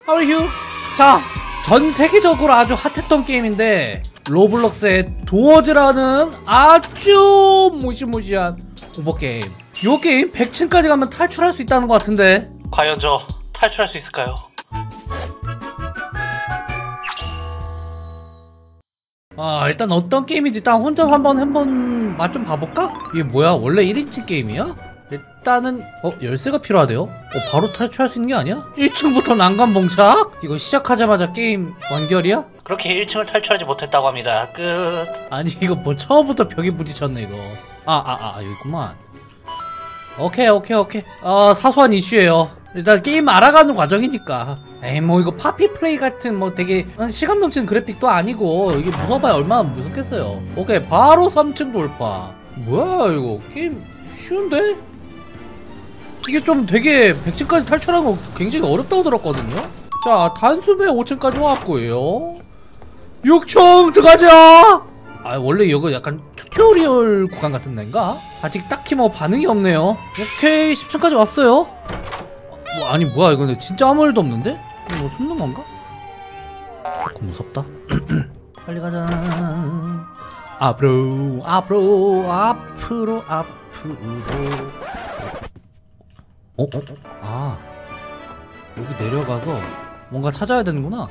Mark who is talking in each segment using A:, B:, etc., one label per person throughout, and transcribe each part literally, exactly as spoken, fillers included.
A: How are you? 자, 전 세계적으로 아주 핫했던 게임인데 로블록스의 도어즈라는 아주 무시무시한 오버게임. 이 게임 백 층까지 가면 탈출할 수 있다는 것 같은데
B: 과연 저 탈출할 수 있을까요?
A: 아, 일단 어떤 게임인지 일단 혼자서 한번 한번 맛 좀 봐볼까? 이게 뭐야? 원래 일 인칭 게임이야? 일단은 어? 열쇠가 필요하대요? 어? 바로 탈출할 수 있는 게 아니야? 일 층부터 난간 봉착? 이거 시작하자마자 게임 완결이야?
B: 그렇게 일 층을 탈출하지 못했다고 합니다. 끝.
A: 아니 이거 뭐 처음부터 벽에 부딪혔네 이거. 아 아 아 여기 있구만. 오케이 오케이 오케이. 어 사소한 이슈예요. 일단 게임 알아가는 과정이니까. 에이 뭐 이거 파피 플레이 같은 뭐 되게 시간 넘치는 그래픽도 아니고 이게 무서워봐야 얼마나 무섭겠어요. 오케이 바로 삼 층 돌파. 뭐야 이거 게임 쉬운데? 이게 좀 되게 백 층까지 탈출하는 거 굉장히 어렵다고 들었거든요. 자 단숨에 오 층까지 왔고요. 육 층 들어가자. 아 원래 이거 약간 튜토리얼 구간 같은 데인가? 아직 딱히 뭐 반응이 없네요. 오케이 십 층까지 왔어요. 뭐, 아니 뭐야 이거 진짜 아무 일도 없는데? 이거 뭐 숨는 건가? 조금 무섭다. 빨리 가자. 앞으로 앞으로 앞으로 앞으로. 어? 어? 아 여기 내려가서 뭔가 찾아야 되는구나.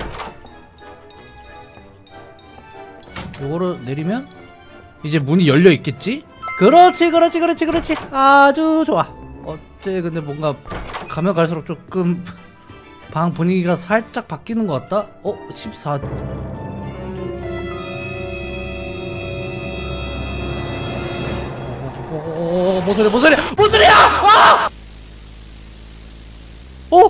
A: 요거를 내리면 이제 문이 열려 있겠지? 그렇지 그렇지 그렇지 그렇지 아주 좋아. 어째 근데 뭔가 가면 갈수록 조금 방 분위기가 살짝 바뀌는 것 같다? 어? 십사 어, 뭔 소리야 뭔 소리야 뭔 소리야! 아! 어?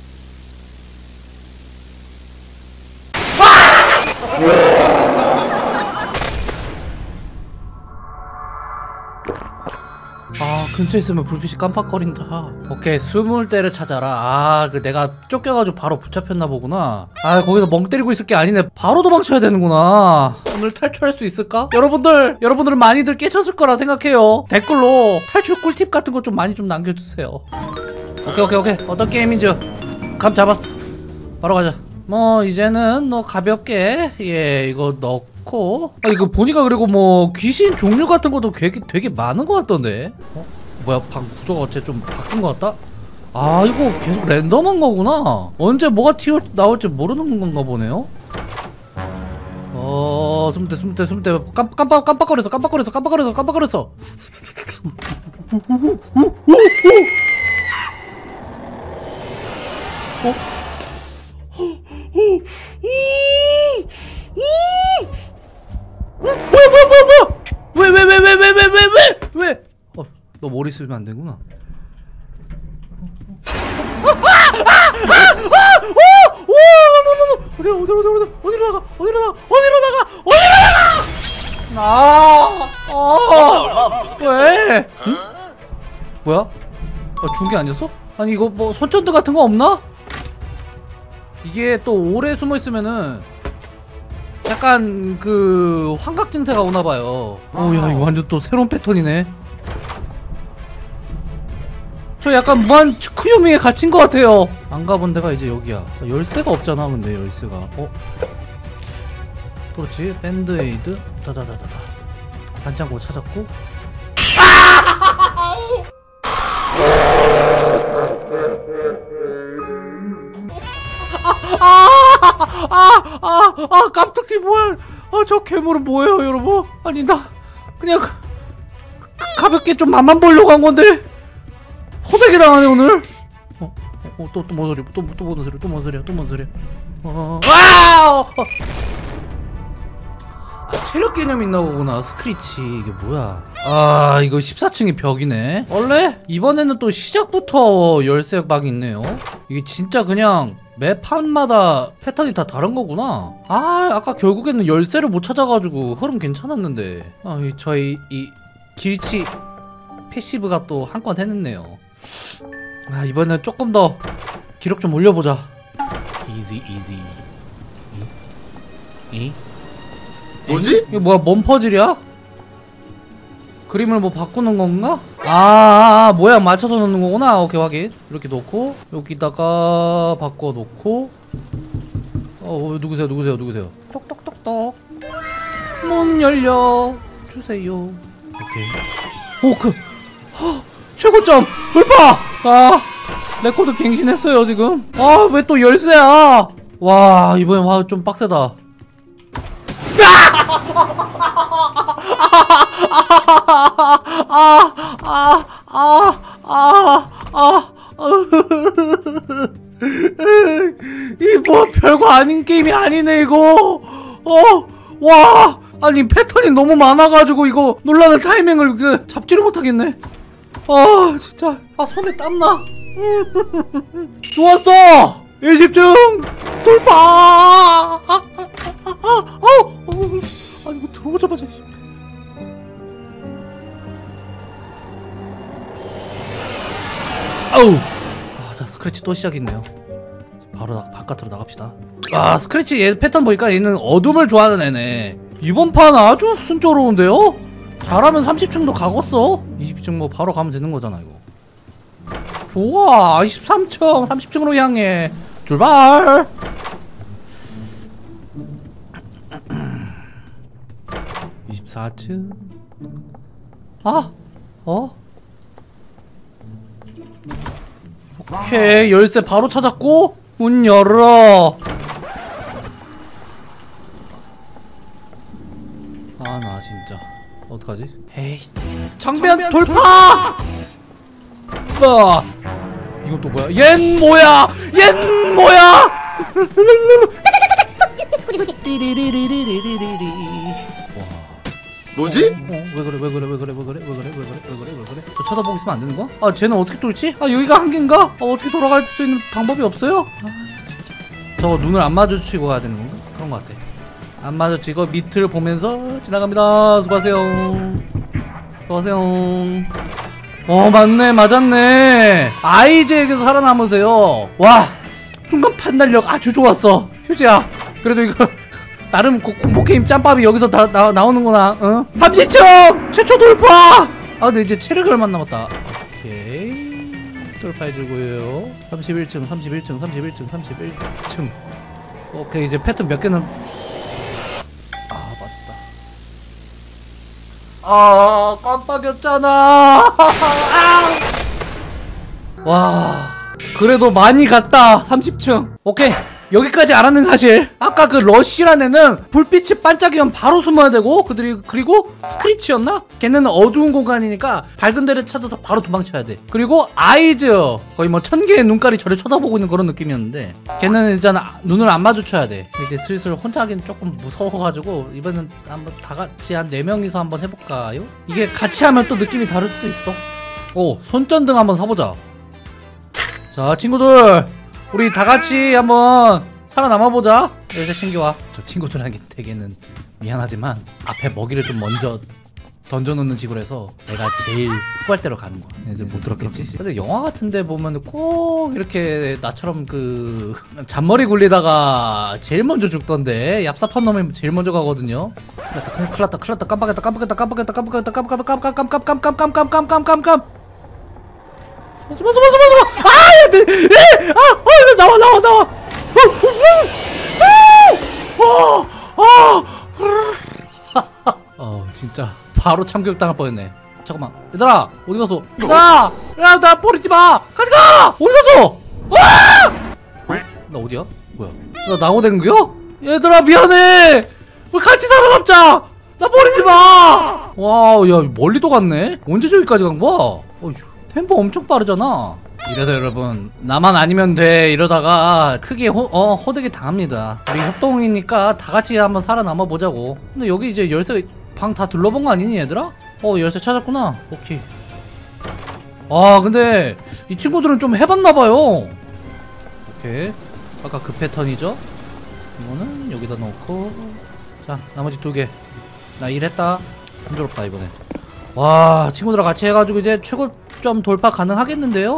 A: 아 근처에 있으면 불빛이 깜빡거린다. 오케이 숨을 때를 찾아라. 아 그 내가 쫓겨가지고 바로 붙잡혔나 보구나. 아 거기서 멍 때리고 있을 게 아니네. 바로 도망쳐야 되는구나. 오늘 탈출할 수 있을까? 여러분들 여러분들은 많이들 깨쳤을 거라 생각해요. 댓글로 탈출 꿀팁 같은 거 좀 많이 좀 남겨주세요. 오케이 오케이 오케이 어떤 게임인지 감 잡았어. 바로 가자. 뭐 이제는 너 가볍게 예 이거 넣고 아 이거 보니까 그리고 뭐 귀신 종류 같은 것도 되게 되게 많은 것 같던데. 어? 뭐야 방 구조가 어째 좀 바뀐 것 같다? 아 이거 계속 랜덤한 거구나. 언제 뭐가 튀어 나올지 모르는 건가 보네요. 어 숨대 숨대 숨대 깜, 깜빡 깜빡거렸어 깜빡거렸어 깜빡거렸어 깜빡거렸어. 어? 뭐야 뭐야 뭐야 뭐야 왜 왜 왜 왜 왜 왜 왜 왜 왜 어 너 머리 쓰면 안 되구나. 어디로 어디로 어디로 어디로 나가 어디로 나가 어디로 나가 어디로 나가 아아 왜 응? 뭐야 어, 중계 아니었어? 아니 이거 뭐 손전등 같은 거 없나? 이게 또 오래 숨어 있으면은 약간 그 환각 증세가 오나봐요. 오야 이거 완전 또 새로운 패턴이네. 저 약간 무한 츠쿠요미에 갇힌 것 같아요. 안 가본 데가 이제 여기야. 열쇠가 없잖아 근데 열쇠가. 어? 그렇지 밴드에이드 다다다다다 반창고 찾았고. 아아아아 아, 아, 깜짝이 뭐야? 아, 저 괴물은 뭐예요, 여러분? 아니 나 그냥 가, 가볍게 좀 맛만 보려고 한 건데 호되게 당하네 오늘. 어, 어, 또 또 뭔 소리? 또또 뭔 소리? 또 뭔 소리야? 또 뭔 소리야? 어, 와! 어, 어. 아, 체력 개념 있나 보구나. 스크리치 이게 뭐야? 아 이거 십사 층이 벽이네. 원래 이번에는 또 시작부터 열쇠 막 있네요. 이게 진짜 그냥 매 판마다 패턴이 다 다른 거구나. 아 아까 결국에는 열쇠를 못 찾아가지고 흐름 괜찮았는데 아 이, 저희 이 길치 패시브가 또 한 건 해냈네요. 아 이번엔 조금 더 기록 좀 올려보자. 이지 이지 이? 이?
C: 뭐지?
A: 이게 뭐야 뭔 퍼즐이야? 그림을 뭐 바꾸는 건가? 아, 아, 모양 맞춰서 놓는 거구나. 오케이, 확인. 이렇게 놓고 여기다가 바꿔 놓고. 어, 누구세요? 누구세요? 누구세요? 똑똑똑똑. 문 열려 주세요. 오케이. 오, 그 허, 최고점 돌파. 자, 레코드 갱신했어요 지금. 아, 왜 또 열쇠야? 와, 이번엔 와 좀 빡세다. 이 뭐 별거 아닌 게임이 아니네 이거. 어, 와, 아니 패턴이 너무 많아가지고 이거 놀라는 타이밍을 그 잡지를 못하겠네. 아 진짜, 아 손에 땀나. 좋았어. 일집중 돌파. 아, 이거 들어오자마자. 아우. 아, 자, 스크래치 또 시작했네요. 바로 나, 바깥으로 나갑시다. 아, 스크래치 얘 패턴 보니까 얘는 어둠을 좋아하는 애네. 이번 판 아주 순조로운데요? 잘하면 삼십 층도 가겠어. 이십 층 뭐 바로 가면 되는 거잖아 이거. 좋아. 이십삼 층 삼십 층으로 향해 출발. 이십사 층. 아, 어? 오케이, 열쇠 바로 찾았고 문 열어. 아, 나 진짜 어떡하지? 에이, 장면 돌파! 아, 이건 또 뭐야? 얜 뭐야? 얜 뭐야?
C: 뭐지?
A: 어, 왜 그래 왜 그래 왜 그래 왜 그래 왜 그래 왜 그래 왜 그래 왜 그래? 저 쳐다보고 있으면 안 되는 거야? 아, 쟤는 어떻게 뚫지? 아, 여기가 한계인가? 아, 어떻게 돌아갈 수 있는 방법이 없어요? 아, 진짜. 저거 눈을 안 마주치고 가야 되는 건가? 그런 거 같아. 안 마주치고 밑을 보면서 지나갑니다. 수고하세요. 수고하세요. 어, 맞네, 맞았네. 아이즈에게서 살아남으세요. 와, 순간 판단력 아주 좋았어. 휴지야, 그래도 이거 나름 고, 공포게임 짬밥이 여기서 다 나, 나오는구나. 응? 삼십 층 최초 돌파. 아, 근데 이제 체력이 얼마 남았다. 오케이, 돌파해주고요. 삼십일 층 삼십일 층 삼십일 층 삼십일 층. 오케이, 이제 패턴 몇 개는. 아, 맞다. 아, 깜빡였잖아. 아! 와, 그래도 많이 갔다. 삼십 층. 오케이, 여기까지 알았는 사실. 아까 그 러쉬란 애는 불빛이 반짝이면 바로 숨어야 되고, 그들이 그리고 스크리치였나? 걔는 어두운 공간이니까 밝은 데를 찾아서 바로 도망쳐야 돼. 그리고 아이즈, 거의 뭐 천 개의 눈깔이 저를 쳐다보고 있는 그런 느낌이었는데, 걔는 일단 눈을 안 마주쳐야 돼. 이제 슬슬 혼자 하긴 조금 무서워가지고 이번엔 한번 다 같이 한 네 명이서 한번 해볼까요? 이게 같이 하면 또 느낌이 다를 수도 있어. 오, 손전등 한번 사보자. 자, 친구들, 우리 다 같이 한번 살아남아보자. 열쇠 챙겨와. 저 친구들에게 되게는 미안하지만 앞에 먹이를 좀 먼저 던져놓는 식으로 해서 내가 제일 후발대로 가는 거야. 얘들 못 들었겠지? 근데 영화 같은데 보면 꼭 이렇게 나처럼 그 잔머리 굴리다가 제일 먼저 죽던데, 얍삽한 놈이 제일 먼저 가거든요. 큰일났다, 큰일났다, 큰일났다, 깜빡했다, 깜빡했다, 깜빡했다, 깜빡했다, 깜빡했다, 깜깜깜깜깜깜깜깜깜깜깜깜. 숨어, 숨어, 숨어, 숨어! 아! 에! 에! 아! 어! 나와, 나와, 나와! 어! 어! 어! 어, 진짜 바로 참교육 당할 뻔했네. 잠깐만, 얘들아, 어디 갔어? 얘들아! 야, 나 버리지 마! 같이 가! 어디 갔어? 아! 나 어디야? 뭐야? 나 나고된 거야? 얘들아, 미안해! 우리 같이 살아남자! 나 버리지 마! 와우, 야, 멀리도 갔네? 언제 저기까지 간 거야? 어휴, 템포 엄청 빠르잖아. 이래서 여러분, 나만 아니면 돼 이러다가 크게 호, 어, 호되게 당합니다. 우리 협동이니까 다 같이 한번 살아남아 보자고. 근데 여기 이제 열쇠 방 다 둘러본 거 아니니 얘들아? 어, 열쇠 찾았구나. 오케이. 아, 근데 이 친구들은 좀 해봤나봐요. 오케이, 아까 그 패턴이죠. 이거는 여기다 넣고, 자, 나머지 두 개 나 일했다. 순조롭다 이번에. 와, 친구들랑 같이 해가지고 이제 최고점 돌파 가능하겠는데요?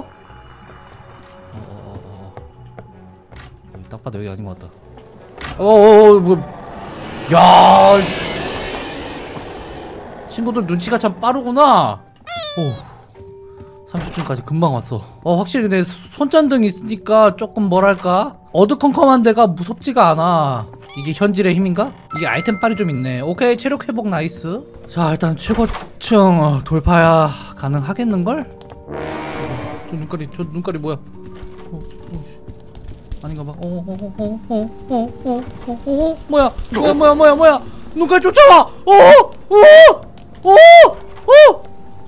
A: 어어어, 딱 봐도 여기 아닌 것 같다. 어어어, 뭐, 야, 친구들 눈치가 참 빠르구나. 오, 삼십 층까지 금방 왔어. 어, 확실히 근데 손전등 있으니까 조금 뭐랄까 어두컴컴한 데가 무섭지가 않아. 이게 현질의 힘인가? 이게 아이템 빨이 좀 있네. 오케이, 체력 회복 나이스. 자, 일단 최고층 어, 돌파야 가능하겠는걸? 저 눈깔이, 저 눈깔이 뭐야? 어, 어, 아닌가 봐. 어, 어, 어, 어, 어, 어, 어, 어, 어, 뭐야? 뭐야, 뭐야, 뭐야, 뭐야? 눈깔 쫓아와! 어, 어, 어, 어,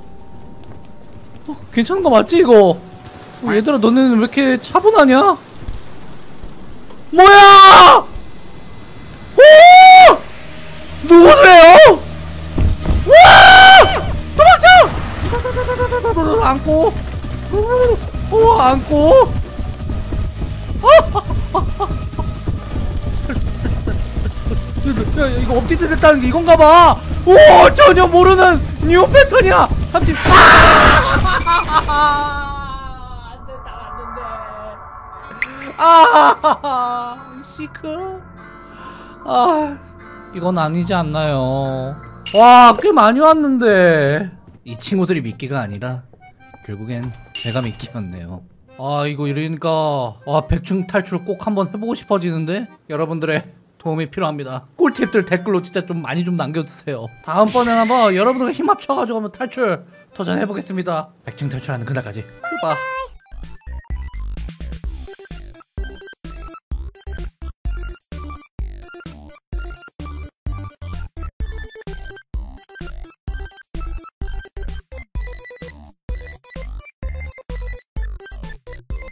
A: 어, 괜찮은 거 맞지 이거? 어, 얘들아, 너네는 왜 이렇게 차분하냐? 뭐야? 오! 누구세요? 와! 도망쳐! 안고, 어, 안고. 야, 이거 업데이트 됐다는 게 이건가 봐. 오, 전혀 모르는 뉴 패턴이야. 삼십. 아! 안 된다, 안 된대. 아, 시크. 아, 이건 아니지 않나요? 와, 꽤 많이 왔는데. 이 친구들이 미끼가 아니라 결국엔 제가 미끼였네요. 아, 이거 이러니까 아, 백층 탈출 꼭 한번 해보고 싶어지는데 여러분들의 도움이 필요합니다. 꿀팁들 댓글로 진짜 좀 많이 좀 남겨주세요. 다음번엔 한번 여러분들과 힘 합쳐가지고 한번 탈출 도전해보겠습니다. 백층 탈출하는 그날까지 봐.